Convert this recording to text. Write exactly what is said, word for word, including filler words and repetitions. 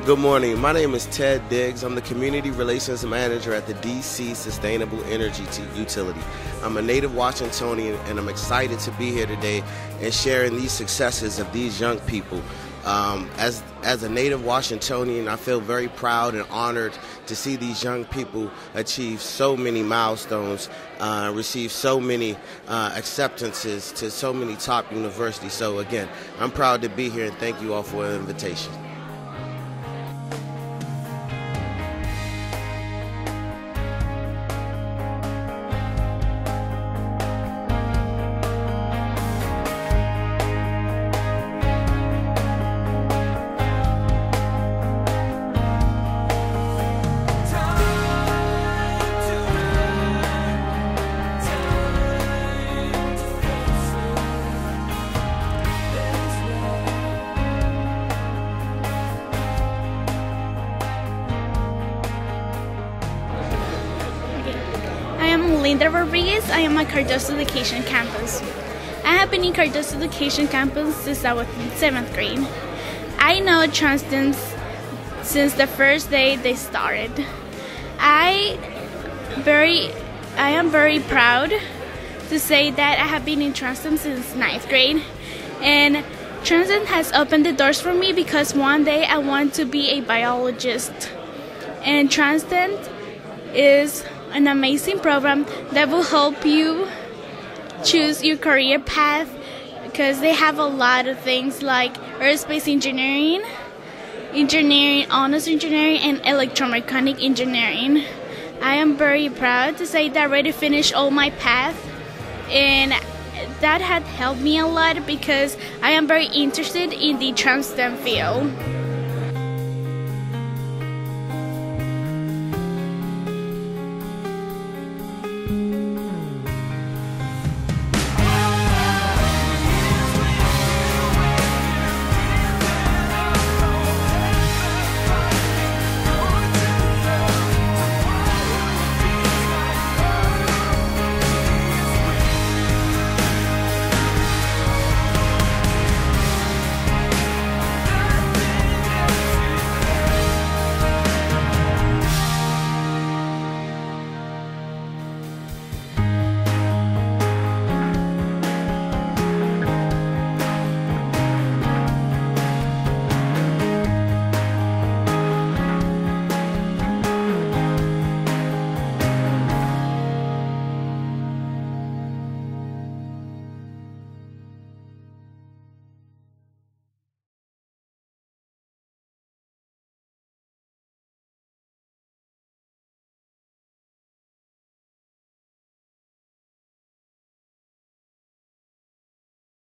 Good morning. My name is Ted Diggs. I'm the Community Relations Manager at the D C Sustainable Energy Utility. I'm a native Washingtonian, and I'm excited to be here today and sharing these successes of these young people. Um, as, as a native Washingtonian, I feel very proud and honored to see these young people achieve so many milestones, uh, receive so many uh, acceptances to so many top universities. So again, I'm proud to be here, and thank you all for the invitation. I am Linda Rodriguez. I am at Cardozo Education Campus. I have been in Cardozo Education Campus since I was in seventh grade. I know TransSTEM since the first day they started. I very, I am very proud to say that I have been in TransSTEM since ninth grade, and TransSTEM has opened the doors for me because one day I want to be a biologist, and TransSTEM is an amazing program that will help you choose your career path, because they have a lot of things like aerospace engineering, engineering, honors engineering, and electromechanical engineering. I am very proud to say that I already finished all my path, and that had helped me a lot because I am very interested in the TransSTEM field.